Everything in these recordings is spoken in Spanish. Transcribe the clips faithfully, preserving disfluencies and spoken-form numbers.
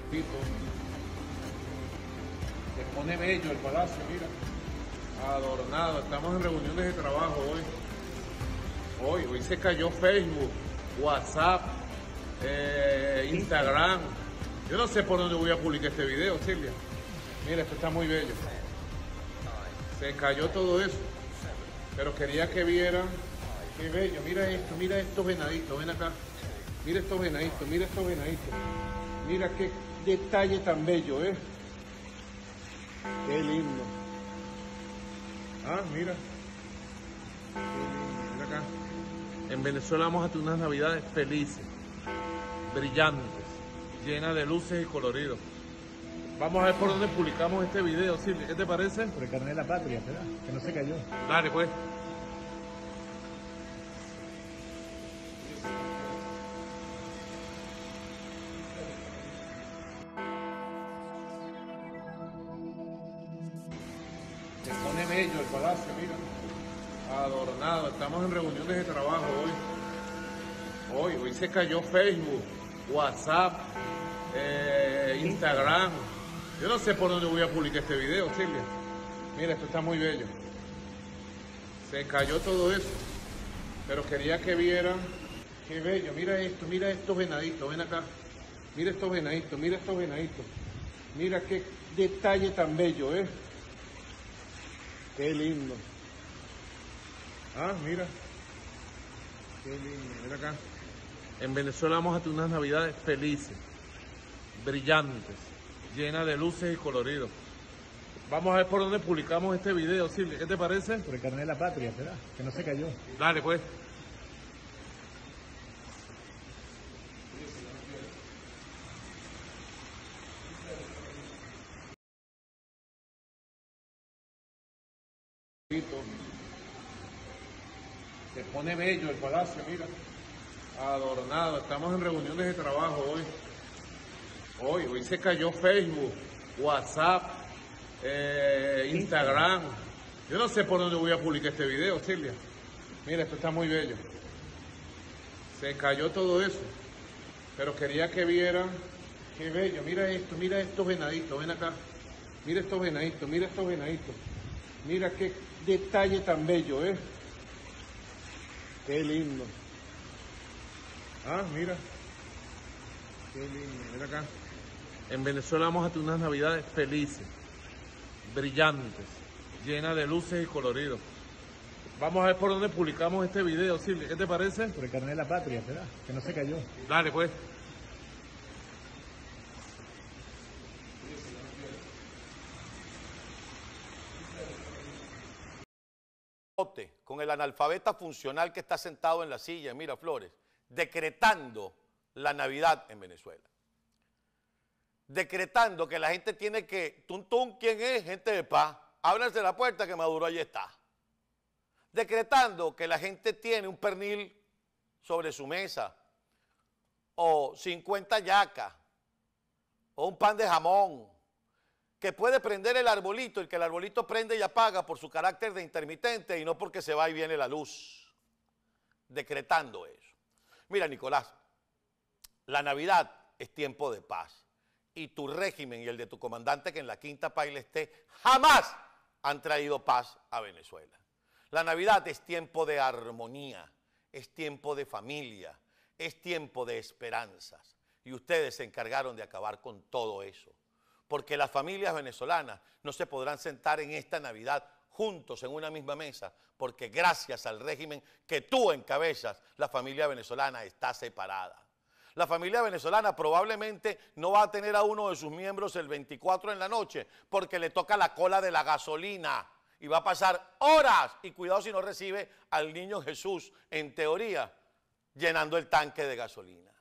Pito. Se pone bello el palacio, mira. Adornado. Estamos en reuniones de trabajo hoy. Hoy, hoy se cayó Facebook, WhatsApp, eh, Instagram. Yo no sé por dónde voy a publicar este video, Silvia. Mira, esto está muy bello. Se cayó todo eso. Pero quería que vieran. Qué bello. Mira esto, mira estos venaditos. Ven acá. Mira estos venaditos, mira estos venaditos. Mira qué detalle tan bello, ¿eh? Qué lindo. Ah, mira. Qué lindo. Mira acá. En Venezuela vamos a tener unas navidades felices, brillantes, llenas de luces y coloridos. Vamos a ver por dónde publicamos este video, Silvia. ¿Qué te parece? Por el carnet de la patria, ¿verdad? Que no se cayó. Dale, pues. Se pone bello el palacio, mira. Adornado. Estamos en reuniones de trabajo hoy. Hoy, hoy se cayó Facebook, WhatsApp, eh, Instagram. Yo no sé por dónde voy a publicar este video, Silvia. Mira, esto está muy bello. Se cayó todo eso. Pero quería que vieran. Qué bello. Mira esto, mira estos venaditos. Ven acá. Mira estos venaditos, mira estos venaditos. Mira qué detalle tan bello, ¿eh? Qué lindo. Ah, mira. Qué lindo. Mira acá. En Venezuela vamos a tener unas navidades felices, brillantes, llenas de luces y coloridos. Vamos a ver por dónde publicamos este video, Silvia. ¿Qué te parece? Por el carnet de la patria, ¿verdad? Que no se cayó. Dale, pues. Se pone bello el palacio, mira. Adornado. Estamos en reuniones de trabajo hoy. Hoy, hoy se cayó Facebook, WhatsApp, eh, Instagram. Yo no sé por dónde voy a publicar este video, Silvia. Mira, esto está muy bello. Se cayó todo eso. Pero quería que vieran. Qué bello. Mira esto, mira estos venaditos. Ven acá. Mira estos venaditos, mira estos venaditos. Mira qué detalle tan bello, ¿eh? Qué lindo. Ah, mira. Qué lindo. Mira acá. En Venezuela vamos a tener unas navidades felices, brillantes, llenas de luces y coloridos. Vamos a ver por dónde publicamos este video, Silvia. ¿Qué te parece? Por el carnet de la patria, ¿verdad? Que no se cayó. Dale, pues. Con el analfabeta funcional que está sentado en la silla en Miraflores, decretando la Navidad en Venezuela. Decretando que la gente tiene que, tum tum, ¿quién es? Gente de paz, ábranse la puerta que Maduro ahí está. Decretando que la gente tiene un pernil sobre su mesa, o cincuenta yacas, o un pan de jamón, que puede prender el arbolito, y que el arbolito prende y apaga por su carácter de intermitente y no porque se va y viene la luz. Decretando eso. Mira, Nicolás, la Navidad es tiempo de paz. Y tu régimen y el de tu comandante, que en la Quinta Paila esté, jamás han traído paz a Venezuela. La Navidad es tiempo de armonía, es tiempo de familia, es tiempo de esperanzas. Y ustedes se encargaron de acabar con todo eso. Porque las familias venezolanas no se podrán sentar en esta Navidad juntos en una misma mesa, porque gracias al régimen que tú encabezas, la familia venezolana está separada. La familia venezolana probablemente no va a tener a uno de sus miembros el veinticuatro en la noche, porque le toca la cola de la gasolina y va a pasar horas, y cuidado si no recibe al niño Jesús, en teoría, llenando el tanque de gasolina.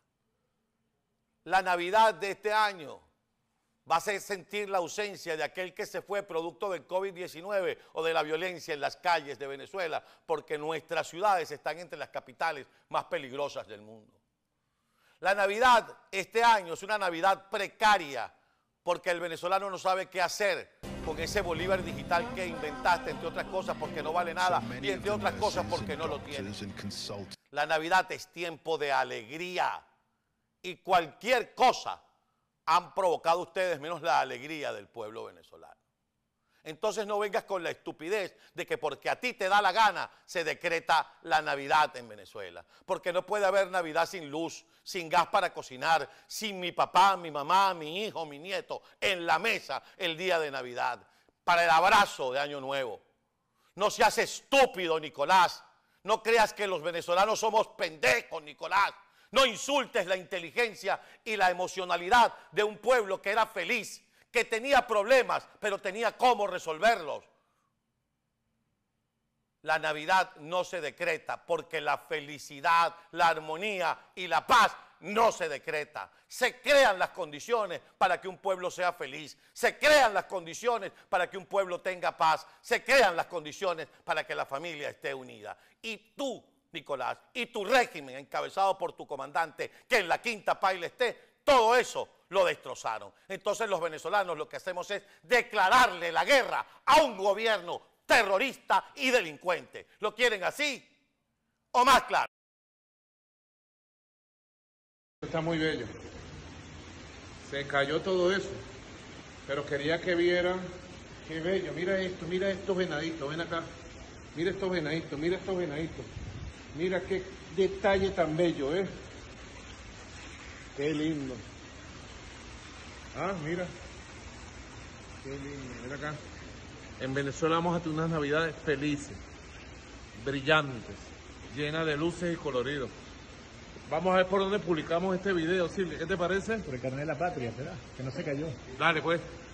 La Navidad de este año va a hacer sentir la ausencia de aquel que se fue producto del COVID diecinueve o de la violencia en las calles de Venezuela, porque nuestras ciudades están entre las capitales más peligrosas del mundo. La Navidad este año es una Navidad precaria, porque el venezolano no sabe qué hacer con ese Bolívar digital que inventaste, entre otras cosas porque no vale nada y entre otras cosas porque no lo tiene. La Navidad es tiempo de alegría y cualquier cosa han provocado ustedes menos la alegría del pueblo venezolano. Entonces no vengas con la estupidez de que porque a ti te da la gana se decreta la Navidad en Venezuela. Porque no puede haber Navidad sin luz, sin gas para cocinar, sin mi papá, mi mamá, mi hijo, mi nieto en la mesa el día de Navidad, para el abrazo de Año Nuevo. No seas estúpido, Nicolás. No creas que los venezolanos somos pendejos, Nicolás. No insultes la inteligencia y la emocionalidad de un pueblo que era feliz, que tenía problemas, pero tenía cómo resolverlos. La Navidad no se decreta porque la felicidad, la armonía y la paz no se decreta. Se crean las condiciones para que un pueblo sea feliz. Se crean las condiciones para que un pueblo tenga paz. Se crean las condiciones para que la familia esté unida. Y tú, Nicolás, y tu régimen encabezado por tu comandante, que en la quinta paila esté, todo eso lo destrozaron. Entonces los venezolanos lo que hacemos es declararle la guerra a un gobierno terrorista y delincuente. ¿Lo quieren así o más claro? Está muy bello. Se cayó todo eso. Pero quería que vieran qué bello. Mira esto, mira estos venaditos, ven acá. Mira estos venaditos, mira estos venaditos. Mira qué detalle tan bello, ¿eh? Qué lindo. Ah, mira. Qué lindo, mira acá. En Venezuela vamos a tener unas navidades felices, brillantes, llenas de luces y coloridos. Vamos a ver por dónde publicamos este video, Silvia. ¿Qué te parece? Por el carnet de la patria, ¿verdad? Que no se cayó. Dale, pues.